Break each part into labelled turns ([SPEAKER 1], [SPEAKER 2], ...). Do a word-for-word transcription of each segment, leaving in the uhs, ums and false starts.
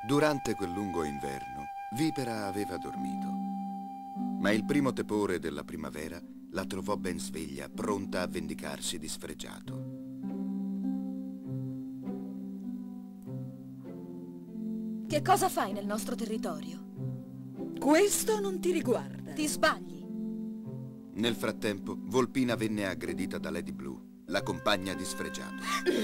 [SPEAKER 1] Durante quel lungo inverno, Vipera aveva dormito. Ma il primo tepore della primavera la trovò ben sveglia, pronta a vendicarsi di Sfregiato.
[SPEAKER 2] Che cosa fai nel nostro territorio?
[SPEAKER 3] Questo non ti riguarda.
[SPEAKER 2] Ti sbagli.
[SPEAKER 1] Nel frattempo, Volpina venne aggredita da Lady Blue, la compagna di Sfregiato.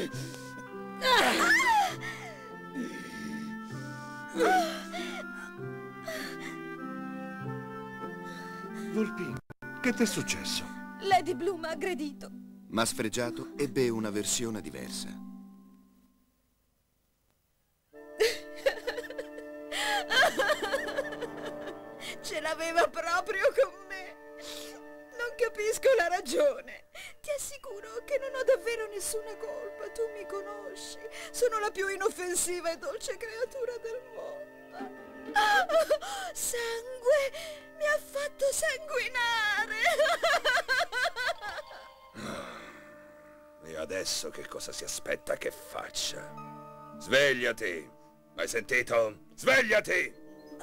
[SPEAKER 4] Volpina, che ti è successo?
[SPEAKER 2] Lady Blue mi ha aggredito.
[SPEAKER 1] Ma Sfregiato ebbe una versione diversa.
[SPEAKER 3] Ce l'aveva proprio con me. Non capisco la ragione. Ti assicuro che non ho davvero nessuna colpa. Tu mi conosci. Sono la più inoffensiva e dolce creatura del mondo. Oh, sangue! Mi ha fatto sanguinare!
[SPEAKER 5] E adesso che cosa si aspetta che faccia? Svegliati! Hai sentito? Svegliati!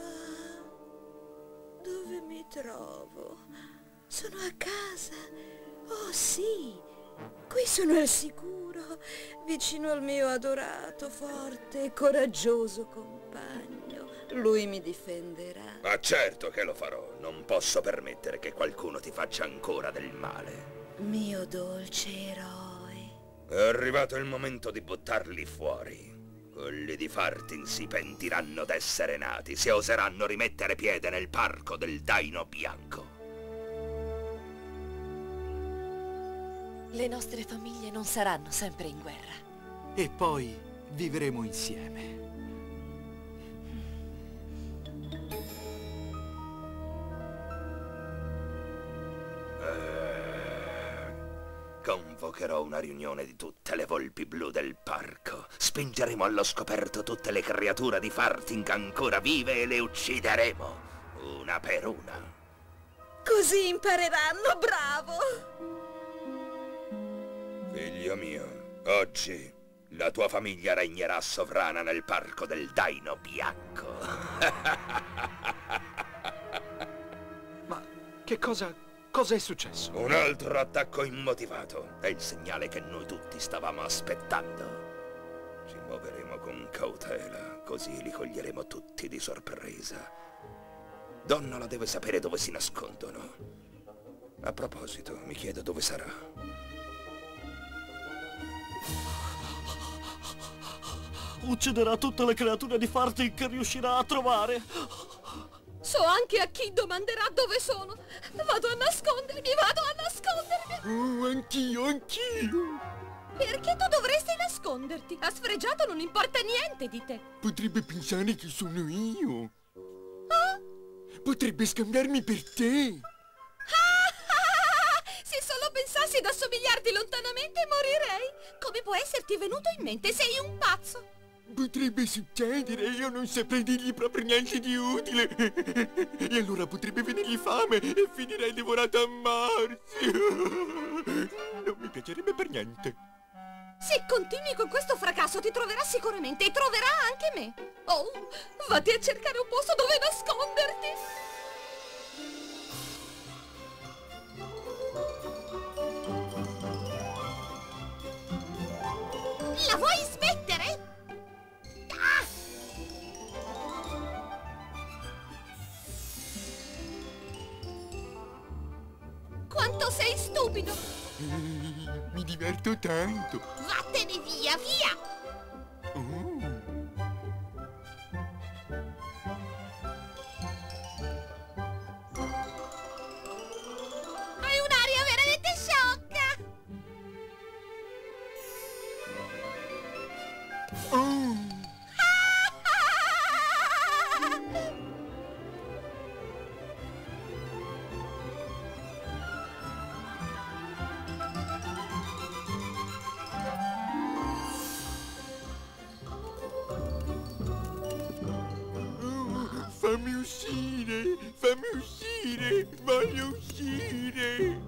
[SPEAKER 3] Dove mi trovo? Sono a casa. Oh sì, qui sono al sicuro, vicino al mio adorato, forte e coraggioso compagno. Lui mi difenderà.
[SPEAKER 5] Ma certo che lo farò. Non posso permettere che qualcuno ti faccia ancora del male.
[SPEAKER 3] Mio dolce eroe.
[SPEAKER 5] È arrivato il momento di buttarli fuori. Quelli di Farthing si pentiranno d'essere nati, se oseranno rimettere piede nel parco del Daino Bianco.
[SPEAKER 2] Le nostre famiglie non saranno sempre in guerra.
[SPEAKER 6] E poi vivremo insieme.
[SPEAKER 5] Convocherò una riunione di tutte le volpi blu del parco. Spingeremo allo scoperto tutte le creature di Farthing ancora vive e le uccideremo, una per una.
[SPEAKER 3] Così impareranno, bravo!
[SPEAKER 5] Figlio mio, oggi la tua famiglia regnerà sovrana nel parco del Daino Bianco.
[SPEAKER 6] Ma che cosa... cosa è successo?
[SPEAKER 5] Un altro attacco immotivato. È il segnale che noi tutti stavamo aspettando. Ci muoveremo con cautela, così li coglieremo tutti di sorpresa. Donnola deve sapere dove si nascondono. A proposito, mi chiedo dove sarà.
[SPEAKER 7] Ucciderà tutte le creature di Farthing che riuscirà a trovare.
[SPEAKER 2] So anche a chi domanderà dove sono. Vado a nascondermi, vado a nascondermi.
[SPEAKER 6] Oh, anch'io, anch'io.
[SPEAKER 2] Perché tu dovresti nasconderti? A Sfregiato non importa niente di te.
[SPEAKER 6] Potrebbe pensare che sono io.
[SPEAKER 2] Ah?
[SPEAKER 6] Potrebbe scambiarmi per te.
[SPEAKER 2] Se solo pensassi ad assomigliarti lontanamente morirei. Come può esserti venuto in mente? Sei un pazzo.
[SPEAKER 6] Potrebbe succedere, io non saprei dirgli proprio niente di utile. E allora potrebbe venirgli fame e finirei divorato a morsi. Non mi piacerebbe per niente.
[SPEAKER 2] Se continui con questo fracasso ti troverà sicuramente e troverà anche me. Oh, vatti a cercare un posto dove nasconderti. La vuoi smettere? Ah! Quanto sei stupido!
[SPEAKER 6] Eh, mi diverto tanto.
[SPEAKER 2] Vattene via, via!
[SPEAKER 6] Oh.
[SPEAKER 2] Hai un'aria veramente sciocca!
[SPEAKER 6] Oh. Fammi uscire, fammi uscire, voglio uscire.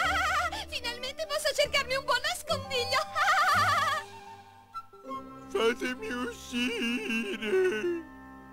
[SPEAKER 2] Ah, finalmente posso cercarmi un buon nascondiglio.
[SPEAKER 6] Fammi Fatemi uscire!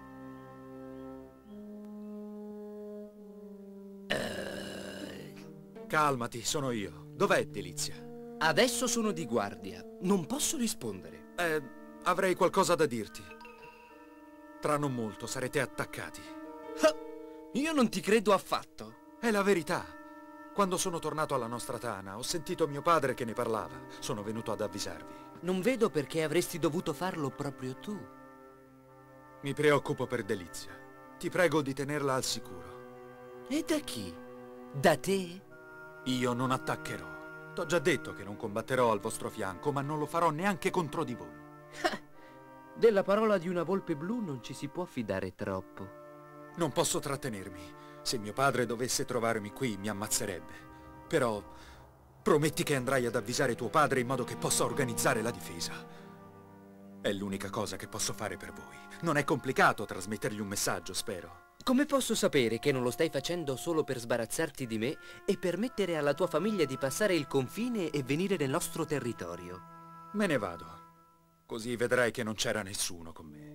[SPEAKER 8] Calmati, sono io. Dov'è Delizia?
[SPEAKER 9] Adesso sono di guardia. Non posso rispondere.
[SPEAKER 8] Eh, avrei qualcosa da dirti. Tra non molto sarete attaccati.
[SPEAKER 9] Ah, io non ti credo affatto.
[SPEAKER 8] È la verità. Quando sono tornato alla nostra tana, ho sentito mio padre che ne parlava. Sono venuto ad avvisarvi.
[SPEAKER 9] Non vedo perché avresti dovuto farlo proprio tu.
[SPEAKER 8] Mi preoccupo per Delizia. Ti prego di tenerla al sicuro.
[SPEAKER 9] E da chi? Da te?
[SPEAKER 8] Io non attaccherò. T'ho già detto che non combatterò al vostro fianco, ma non lo farò neanche contro di voi.
[SPEAKER 9] Della parola di una volpe blu non ci si può fidare troppo.
[SPEAKER 8] Non posso trattenermi. Se mio padre dovesse trovarmi qui, mi ammazzerebbe. Però prometti che andrai ad avvisare tuo padre in modo che possa organizzare la difesa. È l'unica cosa che posso fare per voi. Non è complicato trasmettergli un messaggio, spero.
[SPEAKER 9] Come posso sapere che non lo stai facendo solo per sbarazzarti di me e permettere alla tua famiglia di passare il confine e venire nel nostro territorio?
[SPEAKER 8] Me ne vado. Così vedrai che non c'era nessuno con me.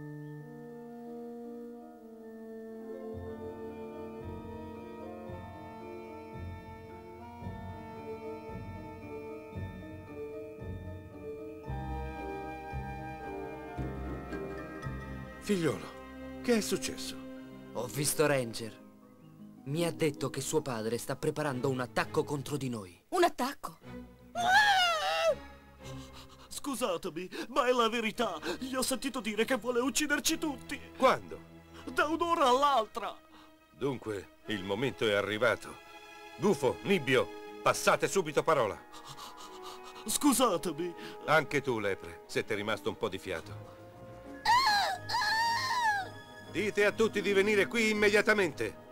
[SPEAKER 4] Figliolo, che è successo?
[SPEAKER 9] Ho visto Ranger. Mi ha detto che suo padre sta preparando un attacco contro di noi.
[SPEAKER 2] Un attacco?
[SPEAKER 7] Scusatemi, ma è la verità. Gli ho sentito dire che vuole ucciderci tutti.
[SPEAKER 4] Quando?
[SPEAKER 7] Da un'ora all'altra.
[SPEAKER 4] Dunque, il momento è arrivato. Gufo, Nibbio, passate subito parola.
[SPEAKER 7] Scusatemi.
[SPEAKER 4] Anche tu, lepre, siete rimasto un po' di fiato. Dite a tutti di venire qui immediatamente.